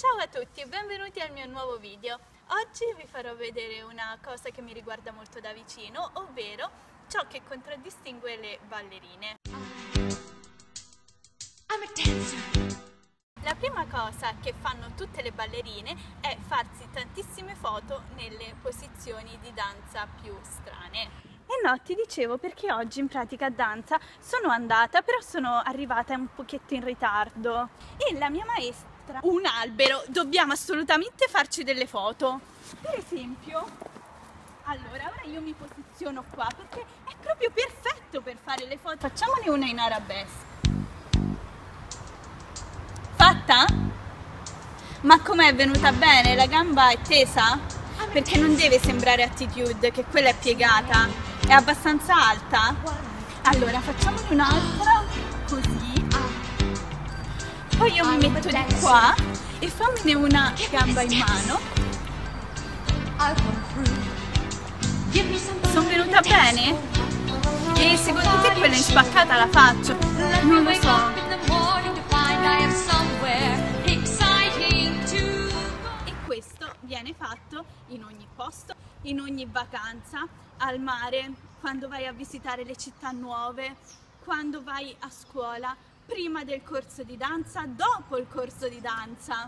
Ciao a tutti e benvenuti al mio nuovo video. Oggi vi farò vedere una cosa che mi riguarda molto da vicino, ovvero ciò che contraddistingue le ballerine. La prima cosa che fanno tutte le ballerine è farsi tantissime foto nelle posizioni di danza più strane. E no, ti dicevo perché oggi in pratica a danza sono andata, però sono arrivata un pochetto in ritardo e la mia maestra, un albero, dobbiamo assolutamente farci delle foto. Per esempio, allora ora io mi posiziono qua perché è proprio perfetto per fare le foto. Facciamone una in arabesque. Fatta? Ma com'è venuta bene? La gamba è tesa? Perché non deve sembrare attitude, che quella è piegata. È abbastanza alta? Allora facciamone un'altra così. Poi io mi metto di qua e fammene una gamba in mano. Sono venuta bene? E secondo te quella in spaccata la faccio? Non lo so. E questo viene fatto in ogni posto, in ogni vacanza, al mare, quando vai a visitare le città nuove, quando vai a scuola, prima del corso di danza, dopo il corso di danza.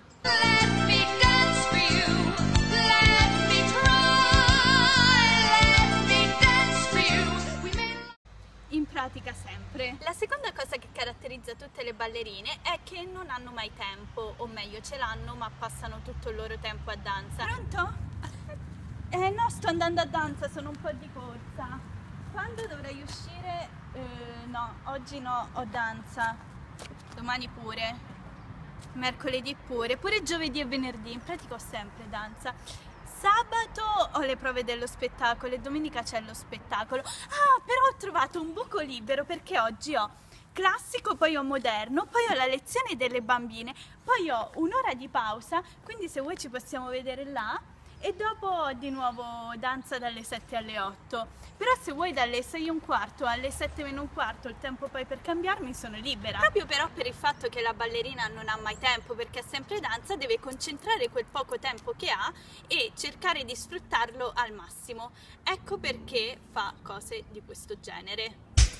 In pratica sempre. La seconda cosa che caratterizza tutte le ballerine è che non hanno mai tempo, o meglio ce l'hanno ma passano tutto il loro tempo a danza. Pronto? No, sto andando a danza, sono un po' di corsa. Quando dovrei uscire? No, oggi no, ho danza. Domani pure, mercoledì pure giovedì e venerdì, in pratica ho sempre danza. Sabato ho le prove dello spettacolo e domenica c'è lo spettacolo. Ah, però ho trovato un buco libero perché oggi ho classico, poi ho moderno, poi ho la lezione delle bambine, poi ho un'ora di pausa, quindi se vuoi ci possiamo vedere là. E dopo ho di nuovo danza dalle 7 alle 8. Però se vuoi dalle 6 e un quarto alle 7 meno un quarto, il tempo poi per cambiarmi, sono libera. Proprio però per il fatto che la ballerina non ha mai tempo perché è sempre danza, deve concentrare quel poco tempo che ha e cercare di sfruttarlo al massimo. Ecco perché fa cose di questo genere.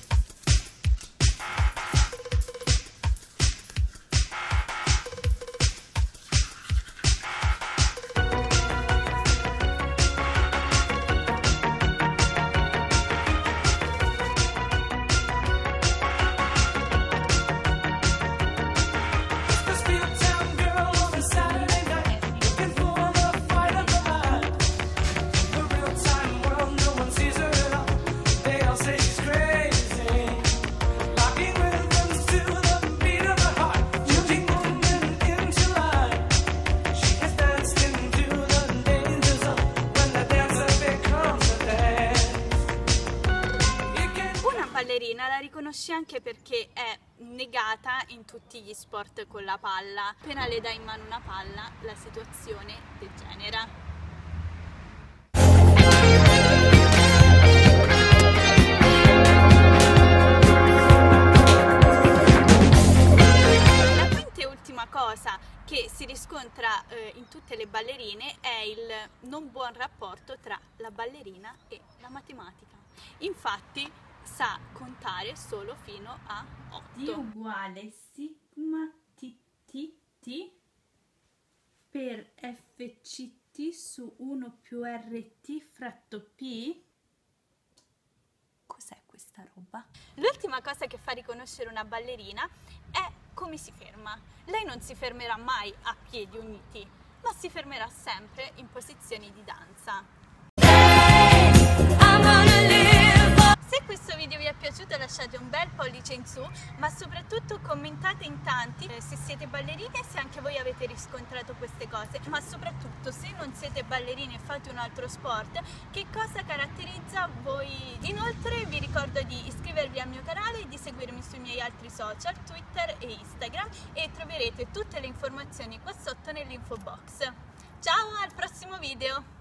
La riconosci anche perché è negata in tutti gli sport con la palla. Appena le dai in mano una palla, la situazione degenera. La quinta e ultima cosa che si riscontra in tutte le ballerine è il non buon rapporto tra la ballerina e la matematica. Infatti sa contare solo fino a 8. D uguale sigma TTT per FCT su 1 più RT fratto P. Cos'è questa roba? L'ultima cosa che fa riconoscere una ballerina è come si ferma. Lei non si fermerà mai a piedi uniti, ma si fermerà sempre in posizioni di danza. Se questo video vi è piaciuto lasciate un bel pollice in su, ma soprattutto commentate in tanti se siete ballerine e se anche voi avete riscontrato queste cose, ma soprattutto se non siete ballerine e fate un altro sport, che cosa caratterizza voi. Inoltre vi ricordo di iscrivervi al mio canale e di seguirmi sui miei altri social, Twitter e Instagram, e troverete tutte le informazioni qua sotto nell'info box. Ciao, al prossimo video!